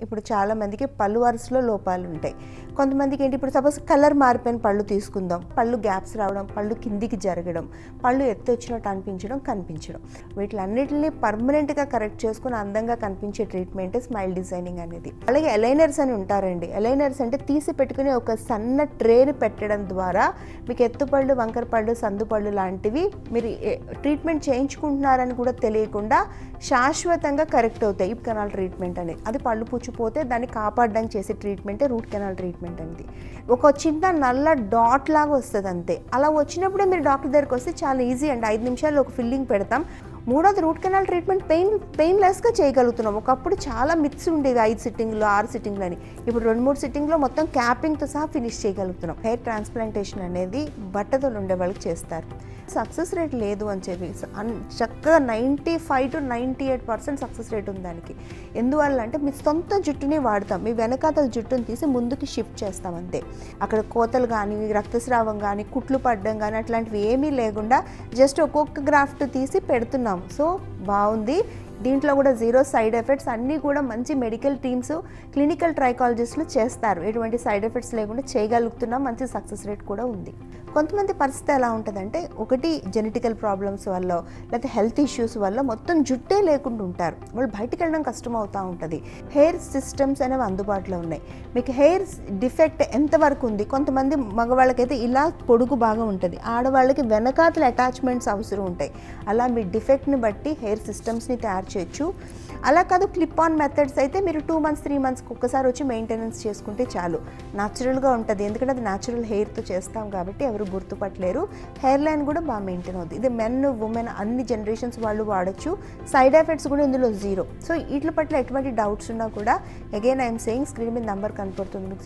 ఇప్పుడు చాలామందికి పళ్ళు వరుసలో లోపాలు ఉంటాయి. కొంతమందికి ఏంటి, ఇప్పుడు సపోజ్ కలర్ మారిపోయిన పళ్ళు తీసుకుందాం, పళ్ళు గ్యాప్స్ రావడం, పళ్ళు కిందికి జరగడం, పళ్ళు ఎత్తు వచ్చినట్టు అనిపించడం, కనిపించడం, వీటిలన్నిటిని పర్మనెంట్గా కరెక్ట్ చేసుకుని అందంగా కనిపించే ట్రీట్మెంట్ స్మైల్ డిజైనింగ్ అనేది. అలాగే ఎలైనర్స్ అని ఉంటారండి. ఎలైనర్స్ అంటే తీసి పెట్టుకుని ఒక సన్న ట్రేని పెట్టడం ద్వారా మీకు ఎత్తుపళ్ళు, వంకర పళ్ళు, సందు పళ్ళు లాంటివి మీరు ట్రీట్మెంట్ చేయించుకుంటున్నారని కూడా తెలియకుండా శాశ్వతంగా కరెక్ట్ అవుతాయి. రూట్ కెనాల్ ట్రీట్మెంట్ అనేది, అది పళ్ళు పుచ్చిపోతే దాన్ని కాపాడడానికి చేసే ట్రీట్మెంటే రూట్ కెనాల్ ట్రీట్మెంట్ అనేది. ఒక చిన్న నల్ల డాట్ లాగా వస్తుంది అంతే. అలా వచ్చినప్పుడే మీరు డాక్టర్ దగ్గరికి వస్తే చాలా ఈజీ అండి, 5 నిమిషాల్లో ఒక ఫిల్లింగ్ పెడతాం. మూడోది రూట్ కెనాల్ ట్రీట్మెంట్ పెయిన్లెస్గా చేయగలుగుతున్నాం. ఒకప్పుడు చాలా మిత్స్ ఉండేది, 5 సిట్టింగ్లు 6 సిట్టింగ్లు అని. ఇప్పుడు 2-3 సిట్టింగ్లో మొత్తం క్యాపింగ్తో సహా ఫినిష్ చేయగలుగుతున్నాం. హెయిర్ ట్రాన్స్ప్లాంటేషన్ అనేది బట్టతలు ఉండే వాళ్ళకి చేస్తారు. సక్సెస్ రేట్ లేదు అని చెప్పి చక్కగా 95 to 98% సక్సెస్ రేట్ ఉంది దానికి. ఎందువల్ల అంటే మీ సొంత జుట్టుని వాడతాం, మీ వెనకాతల జుట్టుని తీసి ముందుకి షిఫ్ట్ చేస్తాం అంతే. అక్కడ కోతలు కానీ, రక్తస్రావం కానీ, కుట్లు పడడం కానీ అట్లాంటివి ఏమీ లేకుండా జస్ట్ ఒక్కొక్క గ్రాఫ్ట్ తీసి పెడుతున్నాం. సో బాగుంది. దీంట్లో కూడా 0 సైడ్ ఎఫెక్ట్స్, అన్నీ కూడా మంచి మెడికల్ టీమ్స్, క్లినికల్ ట్రైకాలజిస్టులు చేస్తారు. ఎటువంటి సైడ్ ఎఫెక్ట్స్ లేకుండా చేయగలుగుతున్నాం. మంచి సక్సెస్ రేట్ కూడా ఉంది. కొంతమంది పరిస్థితి ఎలా ఉంటుందంటే, ఒకటి జెనెటికల్ ప్రాబ్లమ్స్ వల్ల లేకపోతే హెల్త్ ఇష్యూస్ వల్ల మొత్తం జుట్టే లేకుండా ఉంటారు. వాళ్ళు బయటికి వెళ్ళడం కష్టం అవుతూ ఉంటుంది. హెయిర్ సిస్టమ్స్ అనేవి అందుబాటులో ఉన్నాయి. మీకు హెయిర్ డిఫెక్ట్ ఎంతవరకు ఉంది, కొంతమంది మగవాళ్ళకైతే ఇలా పొడుగు బాగా ఉంటుంది, ఆడవాళ్ళకి వెనకాతల అటాచ్మెంట్స్ అవసరం ఉంటాయి. అలా మీ డిఫెక్ట్ని బట్టి హెయిర్ సిస్టమ్స్ని తయారు చేయొచ్చు. అలా కాదు, క్లిప్ ఆన్ మెథడ్స్ అయితే మీరు 2 months 3 monthsకి ఒక్కసారి వచ్చి మెయింటెనెన్స్ చేసుకుంటే చాలు. న్యాచురల్గా ఉంటుంది, ఎందుకంటే అది న్యాచురల్ హెయిర్తో చేస్తాం కాబట్టి ఎవరు గుర్తుపట్టలేరు. హెయిర్ లైన్ కూడా బాగా మెయింటైన్ అవుతుంది. ఇది మెన్ ఉమెన్ అన్ని జనరేషన్స్ వాళ్ళు వాడచ్చు. సైడ్ ఎఫెక్ట్స్ కూడా ఇందులో 0. సో వీటి పట్ల ఎటువంటి డౌట్స్ ఉన్నా కూడా అగైన్ ఐఎమ్ సేయింగ్, స్క్రీన్ మీద నెంబర్ కనపడుతుంది మీకు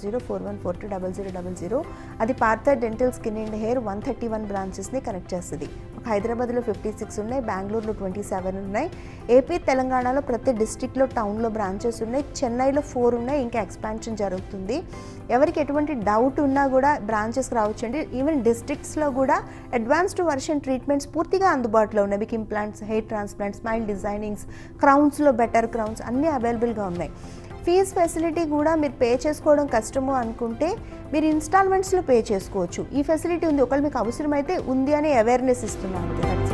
04041420000. అది Partha dental skin and hair 131 బ్రాంచెస్ని కనెక్ట్ చేస్తుంది. హైదరాబాద్లో 56 ఉన్నాయి, బెంగళూరులో 27 ఉన్నాయి, ఏపీ తెలంగాణలో ప్రతి డిస్ట్రిక్ట్లో టౌన్లో బ్రాంచెస్ ఉన్నాయి, చెన్నైలో 4 ఉన్నాయి, ఇంకా ఎక్స్పాన్షన్ జరుగుతుంది. ఎవరికి ఎటువంటి డౌట్ ఉన్నా కూడా బ్రాంచెస్కి రావచ్చండి. ఈవెన్ డిస్ట్రిక్ట్స్లో కూడా అడ్వాన్స్డ్ వర్షన్ ట్రీట్మెంట్స్ పూర్తిగా అందుబాటులో ఉన్నాయి. మీకు implants, hair transplant, smile designings, క్రౌన్స్లో బెటర్ క్రౌన్స్ అన్నీ అవైలబుల్గా ఉన్నాయి. ఫీజ్ ఫెసిలిటీ కూడా మీరు పే చేసుకోవడం కష్టము అనుకుంటే మీరు ఇన్స్టాల్మెంట్స్లో పే చేసుకోవచ్చు. ఈ ఫెసిలిటీ ఉంది, ఒకవేళ మీకు అవసరమైతే ఉంది అని అవేర్నెస్ ఇస్తున్నాను.